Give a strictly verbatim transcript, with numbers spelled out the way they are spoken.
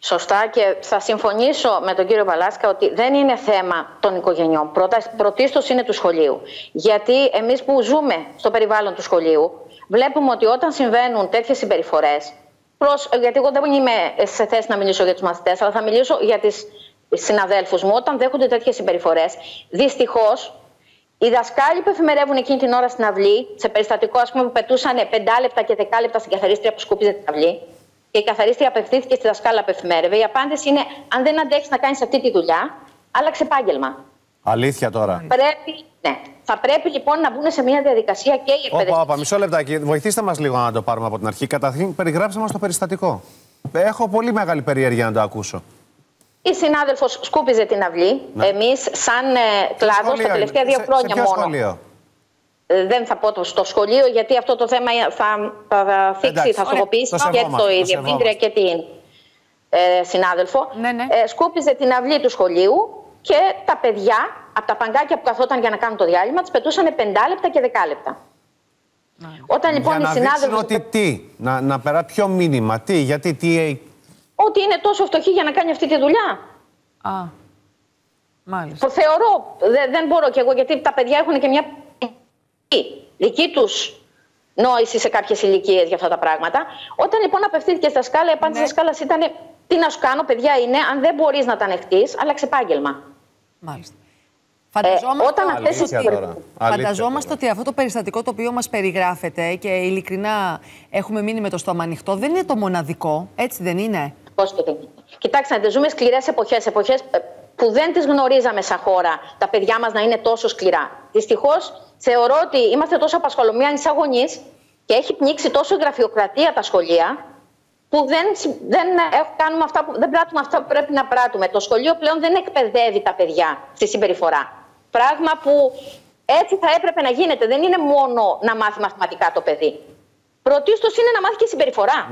Σωστά, και θα συμφωνήσω με τον κύριο Βαλάσκα ότι δεν είναι θέμα των οικογενειών. Πρωτίστως είναι του σχολείου. Γιατί εμείς που ζούμε στο περιβάλλον του σχολείου, βλέπουμε ότι όταν συμβαίνουν τέτοιες συμπεριφορές, προς, γιατί εγώ δεν είμαι σε θέση να μιλήσω για τους μαθητές, αλλά θα μιλήσω για τις συναδέλφους μου, όταν δέχονται τέτοιες συμπεριφορές, δυστυχώς οι δασκάλοι που εφημερεύουν εκείνη την ώρα στην αυλή, σε περιστατικό ας πούμε, που πετούσαν πέντε λεπτά και δέκα λεπτά στην καθαρίστρια που σκούπιζε την αυλή, και η καθαρίστρια απευθύνθηκε στη δασκάλα που εφημέρευε, η απάντηση είναι: αν δεν αντέχεις να κάνεις αυτή τη δουλειά, άλλαξε επάγγελμα. Αλήθεια τώρα. Πρέπει, ναι. Θα πρέπει λοιπόν να μπουν σε μια διαδικασία και οι εκπαιδευτικοί. Όπα, όπα, μισό λεπτάκι. Βοηθήστε μας λίγο να το πάρουμε από την αρχή. Καταρχήν, περιγράψτε μας το περιστατικό. Έχω πολύ μεγάλη περιέργεια να το ακούσω. Η συνάδελφος σκούπιζε την αυλή. Ναι. Εμείς, σαν ε, κλάδος, τα τελευταία δύο σε, χρόνια σε ποιο μόνο. Σχολείο? Ε, δεν θα πω το, στο σχολείο, γιατί αυτό το θέμα θα, θα θίξει, εντάξει, θα στοχοποιήσει και το, η διευθύντρια και την ε, συνάδελφο. Ναι, ναι. Ε, σκούπιζε την αυλή του σχολείου και τα παιδιά, από τα παγκάκια που καθόταν για να κάνουν το διάλειμμα, τις πετούσαν πέντε λεπτά και δέκα λεπτά. Ναι. Όταν λοιπόν για οι συνάδελφοι. Ότι τι, να, να περάσει ποιο μήνυμα, τι, γιατί, τι. Ότι είναι τόσο φτωχή για να κάνει αυτή τη δουλειά. Α, μάλιστα. Το θεωρώ, δεν, δεν μπορώ κι εγώ, γιατί τα παιδιά έχουν και μια δική τους νόηση σε κάποιες ηλικίες για αυτά τα πράγματα. Όταν λοιπόν απευθύνθηκε στα σκάλα, η απάντηση της σκάλας ήταν: τι να σου κάνω, παιδιά είναι, αν δεν μπορείς να τα ανεχτείς, άλλαξε επάγγελμα. Μάλιστα. Φανταζόμαστε, ε, όταν αλήθεια ότι... τώρα. Φανταζόμαστε ότι αυτό το περιστατικό το οποίο μας περιγράφεται, και ειλικρινά έχουμε μείνει με το στόμα ανοιχτό, δεν είναι το μοναδικό, έτσι δεν είναι? Πώς και δεν είναι. Κοιτάξτε, να ζούμε σκληρές εποχές, εποχές που δεν τις γνωρίζαμε σαν χώρα, τα παιδιά μας να είναι τόσο σκληρά. Δυστυχώς, θεωρώ ότι είμαστε τόσο απασχολημένοι σαν γονείς και έχει πνίξει τόσο η γραφειοκρατία τα σχολεία, που δεν, δεν, κάνουμε αυτά που, δεν πράττουμε αυτά που πρέπει να πράττουμε. Το σχολείο πλέον δεν εκπαιδεύει τα παιδιά στη συμπεριφορά. Πράγμα που έτσι θα έπρεπε να γίνεται. Δεν είναι μόνο να μάθει μαθηματικά το παιδί. Πρωτίστως είναι να μάθει και συμπεριφορά.